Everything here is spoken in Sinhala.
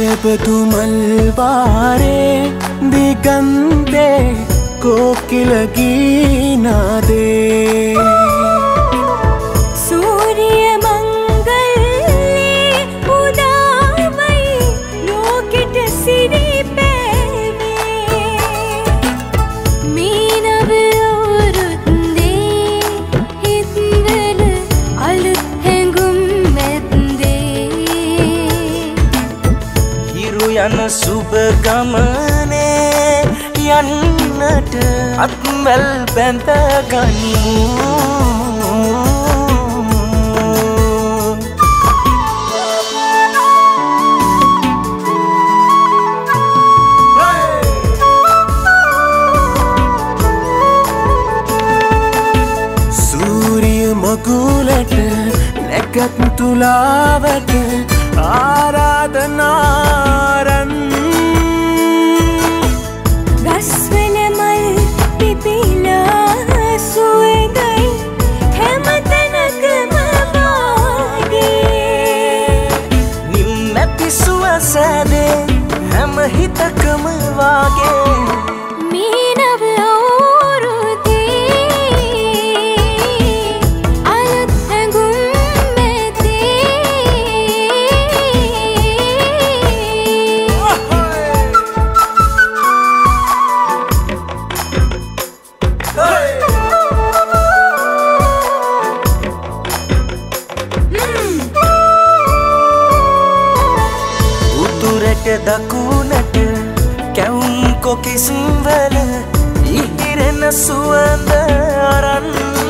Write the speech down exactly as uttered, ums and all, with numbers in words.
කෙරබදු මල්වාරේ දිගන්තේ कोकिल गीनादे सूर्य मंगले उदावई लोकिट सिरी पेवे मीनव औरुंदे हिंदल अलुत हेंगुम मेंदे हिरु यन सुब गमने යන්නට අත්මල් බැඳ ගනිමු සූරිය මගුලට නැගත් තුලාවට ආරාධනාරන් සැදේ හැම හිතකම වාගේ මීනව අවුරුදේ අලුත් හැඟුම් මෙතේ දකුණට කැවුම් කොකිස්වල ඉහිරෙන සුවඳ අරන්